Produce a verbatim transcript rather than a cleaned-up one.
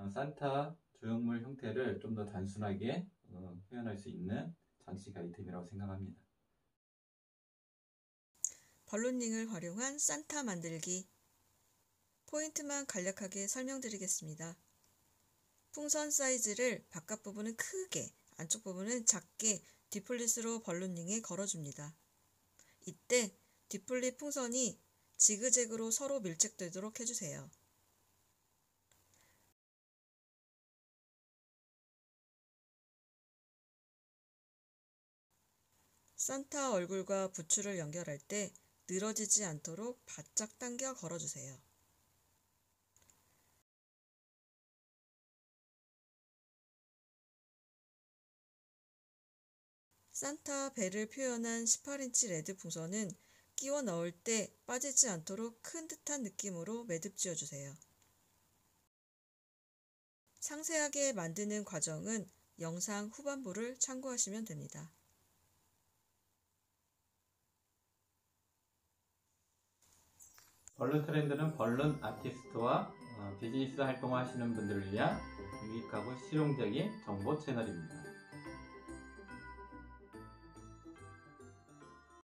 어, 산타 조형물 형태를 좀 더 단순하게 어, 표현할 수 있는 장식 아이템이라고 생각합니다. 벌룬링을 활용한 산타 만들기. 포인트만 간략하게 설명드리겠습니다. 풍선 사이즈를 바깥 부분은 크게, 안쪽 부분은 작게 뒷플릿으로 벌룬링에 걸어줍니다. 이때 뒷플릿 풍선이 지그재그로 서로 밀착되도록 해주세요. 산타 얼굴과 부츠를 연결할 때 늘어지지 않도록 바짝 당겨 걸어주세요. 산타 배를 표현한 십팔 인치 레드 풍선은 끼워 넣을 때 빠지지 않도록 큰 듯한 느낌으로 매듭 지어주세요. 상세하게 만드는 과정은 영상 후반부를 참고하시면 됩니다. 벌룬 트렌드는 벌룬 아티스트와 어, 비즈니스 활동을 하시는 분들을 위한 유익하고 실용적인 정보 채널입니다.